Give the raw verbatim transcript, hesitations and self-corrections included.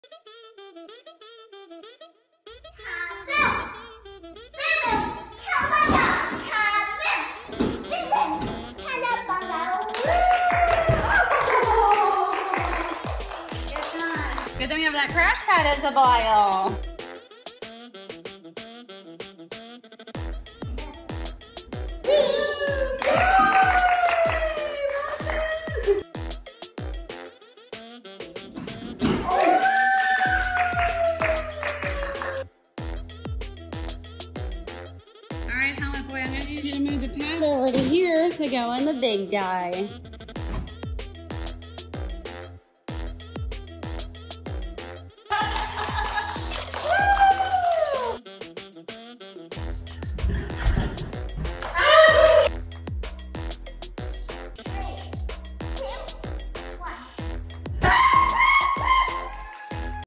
Good thing we have that crash pad as a bile. All right, Helmet Boy, I'm gonna need you to move the pad over to here to go in the big guy.